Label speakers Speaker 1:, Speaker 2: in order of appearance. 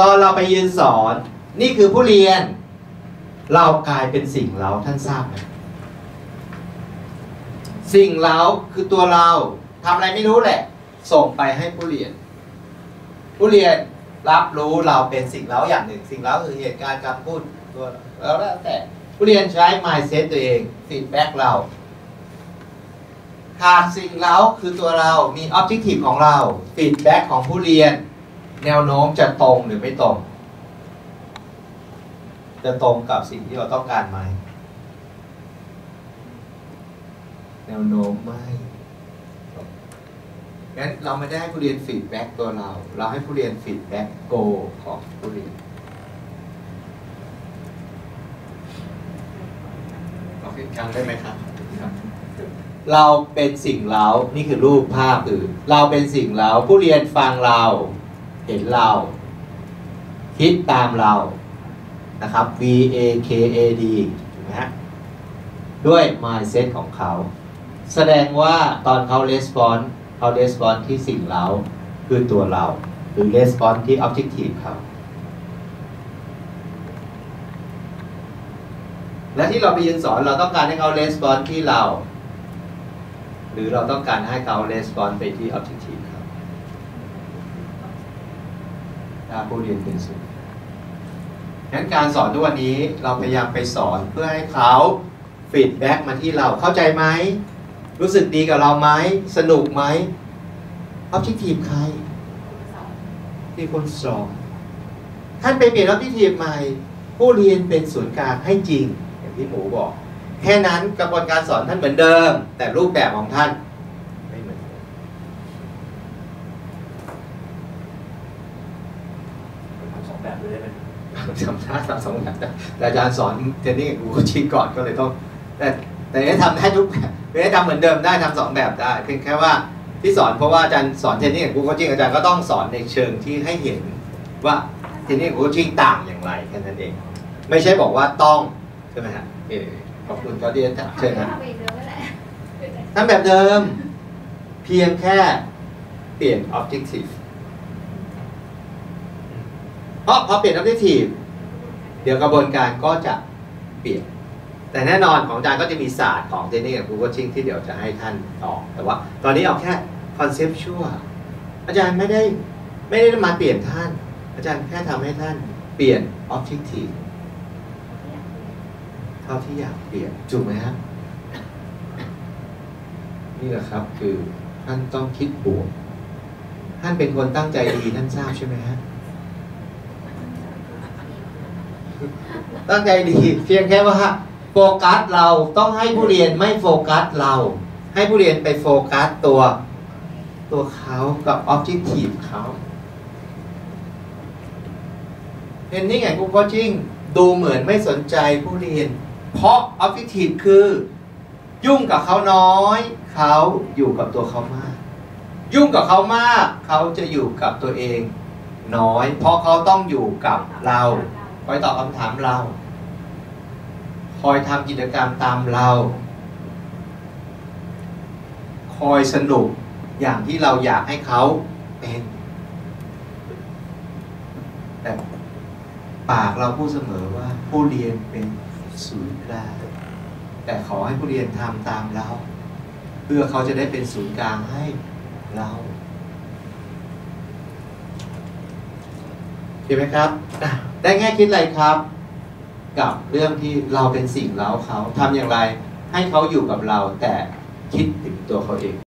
Speaker 1: ตอนเราไปยืนสอนนี่คือผู้เรียนเรากลายเป็นสิ่งเราท่านทราบไหมสิ่งเราคือตัวเราทำอะไรไม่รู้แหละส่งไปให้ผู้เรียนรับรู้เราเป็นสิ่งเราอย่างหนึ่งสิ่งเราคือเหตุการณ์คำพูดตัวแล้วแต่ผู้เรียนใช้ mindset ตัวเองฟีดแบ็กเราหากสิ่งเราคือตัวเรามี objective ของเราฟีดแบ็กของผู้เรียนแนวโน้มจะตรงหรือไม่ตรงจะตรงกับสิ่งที่เราต้องการไหมแนวโน้มไม่งั้นเราไม่ได้ให้ผู้เรียนฟีดแบ็กตัวเราให้ผู้เรียนฟีดแบ็กโกของผู้เรียนเราเห็นครั้งได้ไหมครับเราเป็นสิ่งเรานี่คือรูปภาพคือเราเป็นสิ่งเราผู้เรียนฟังเราเห็นเราคิดตามเรานะครับ VAKAD ถูกไหมฮะด้วย mindset ของเขาแสดงว่าตอนเขา response ที่สิ่งเราคือตัวเราหรือ response ที่ objective เขาและที่เราไปยืนสอนเราต้องการให้เขา response ที่เราหรือเราต้องการให้เขา response ไปที่ objective เขาถ้าผู้เรียนเป็นสุดงั้นการสอนทุกวันนี้เราพยายามไปสอนเพื่อให้เขาฟีดแบ็กมาที่เราเข้าใจไหมรู้สึกดีกับเราไหมสนุกไหม objective ใครที่คนสอนท่านไปเปลี่ยน objective ใหม่ผู้เรียนเป็นศูนย์กลางให้จริงอย่างที่หมูบอกแค่นั้นกระบวนการสอนท่านเหมือนเดิมแต่รูปแบบของท่านไม่เหมือนเดิม
Speaker 2: ทำสองแบบเลยได้ไหม
Speaker 1: ทำได้ทำสองแบบแต่อาจารย์สอนเทรนนิ่งกับครูโคชชิ่งก่อนก็เลยต้องแต่นี้ทำได้ทุกแบบไม่ได้ทำเหมือนเดิมได้ทำสองแบบได้เพียงแค่ว่าที่สอนเพราะว่าอาจารย์สอนเทรนนิ่งกับครูโคชชิ่งอาจารย์ก็ต้องสอนในเชิงที่ให้เห็นว่าเทรนนิ่งกับครูโคชชิ่งต่างอย่างไรแค่นั้นเองไม่ใช่บอกว่าต้องใช่ไหมฮะขอบคุณเขาที่จะเชิญนะทำแบบเดิมเพียงแค่เปลี่ยน objective เพราะพอเปลี่ยน objective เดี๋ยวกระบวนการก็จะเปลี่ยนแต่แน่นอนของอาจารย์ก็จะมีศาสตร์ของเทรนนิ่งกับครูโคชชิ่งที่เดี๋ยวจะให้ท่านต่อแต่ว่าตอนนี้เอาแค่ conceptual อาจารย์ไม่ได้มาเปลี่ยนท่านอาจารย์แค่ทำให้ท่านเปลี่ยน objective เท่าที่อยากเปลี่ยนถูกไหมครับนี่แหละครับคือท่านต้องคิดบวกท่านเป็นคนตั้งใจดีท่านทราบใช่ไหมฮะตั้งใจดีเพียงแค่ว่าโฟกัสเราต้องให้ผู้เรียนไม่โฟกัสเราให้ผู้เรียนไปโฟกัสตัวเขากับ objective เขาเห็นนี่ไงครูโคชชิ่งดูเหมือนไม่สนใจผู้เรียนเพราะ objective คือยุ่งกับเขาน้อยเขาอยู่กับตัวเขามากยุ่งกับเขามากเขาจะอยู่กับตัวเองน้อยเพราะเขาต้องอยู่กับเราคอยตอบคำถามเราคอยทำกิจกรรมตามเราคอยสนุกอย่างที่เราอยากให้เขาเป็นแต่ปากเราพูดเสมอว่าผู้เรียนเป็นศูนย์กลางแต่ขอให้ผู้เรียนทำตามเราเพื่อเขาจะได้เป็นศูนย์กลางให้เราเห็นไหมครับได้แง่คิดอะไรครับกับเรื่องที่เราเป็นสิ่งเราเขาทำอย่างไรให้เขาอยู่กับเราแต่คิดถึงตัวเขาเอง